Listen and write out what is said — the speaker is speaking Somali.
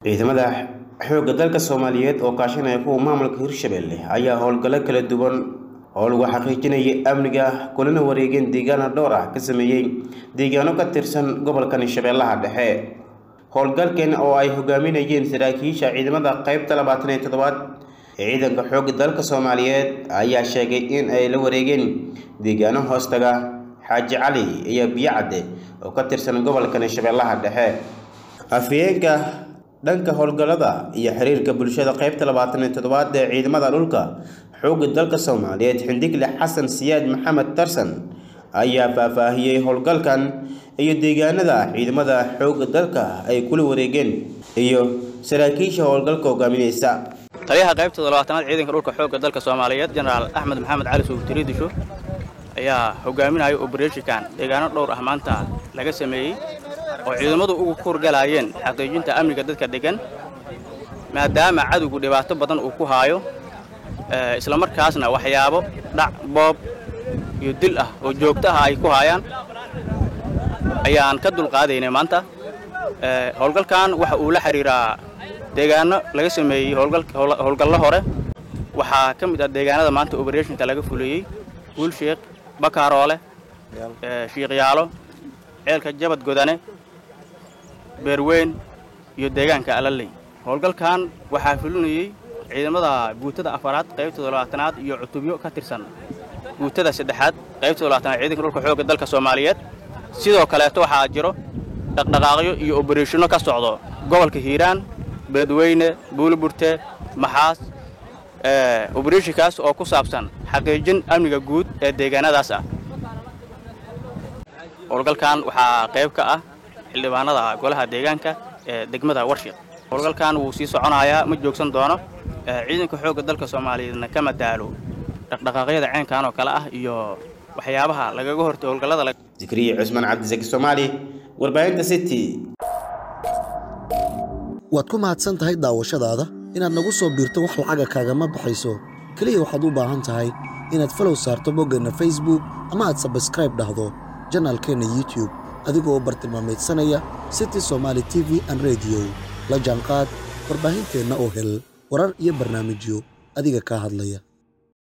ciidamada xoogga dalka Soomaaliyeed oo kaashanaya kuwa maamulka Hirshabelle ayaa howlgalo kala duwan oo lagu xaqiijinayo amniga kulana wareegeen deegaano dhowr ah ka sameeyay deegaano ka tirsan gobolka Shabeellaha Dhexe. howlgalkan oo ay hogaaminayeen saraakiisha ciidamada qaybta 27 ciidanka xoogga dalka Soomaaliyeed ayaa sheegay in ay la wareegeen deegaano hoostaga Xaaji Cali iyo Biyacde oo ka tirsan gobolka Shabeellaha Dhexe. afyeenka dhanka howlgalada iyo xiriirka bulshada qaybta 27 ee ciidamada dhulka xoogga dalka Soomaaliyeed Xindigle Xasan Siyaad Maxamed Tarsan ayaa faahfaahiyay howlgalkan iyo deegaanada ciidamada xoogga dalka ay kula wareegeen iyo saraakiisha howlgalka hogaaminaysa. taliyaha qaybta 27 ciidanka dhulka xoogga dalka Soomaaliyeed Generaal Axmed Maxamed Cali Suugtiri Disho ayaa hogaaminaya operation deegaano dhowr ah maanta laga sameeyay oo ciidamadu ugu kurgalayeen xaqiijinta amniga dadka degan maadaama cadowgu dhibaato badan uu ku haayo isla markaasna waxyaabo dhac boob iyo dil ah oo joogto ah ay ku haayaan ayaan ka dulqaadaynay maanta. howlgalkan waxa uu la xiriiraa deegaano laga sameeyay howlgallo hore waxaa ka mid ah deegaanada maanta operationka laga fuliyay Guulsheekh Bakaroole Shiiqyaalo ceelka Jabad Godane Beerweyn iyo deegaanka Alaley. howlgalkan waxaa fulinayay ciidamada guutada afaraad qaybta 20aad iyo cutubyo ka tirsan guutada saddexaad qaybta 20aad ciidanka dhulka xoogga dalka Soomaaliyeed. sidoo kale waxaa jiro dhaqdhaqaaqyo iyo operationo ka socdo gobolka Hiiraan Beedweyne Buulburte Maxaas operationkaas oo ku saabsan xaqiijin amniga guud ee deegaanadaas ah. howlgalkan waxaa qayb ka ah xildhibaanada golaha deegaanka ee degmada Warshiq. howlgalkan wuu sii soconayaa ma joogsan doono ciidanka xoogga dalka Soomaaliyeedna kama daalo dhaqdhaqaaqyada ceenkan oo kala ah iyo waxyaabaha lagaga hortay howlgalada. Zikriye Cusman Cabdi Soomaali warbaahinta City. waad ku mahadsan tahay daawashadaada inaad nagu soo biirto wax lacag kaaga ma baxayso kaliya waxaad u baahan tahay inaad follow saarto boggana Facebook ama aad subscribe dhahdo channelkeena YouTube adigoo bartilmaameedsanaya City Somali TV and Radio la jaanqaad warbaahinteena oo hel warar iyo barnaamijyo adiga ka hadlaya.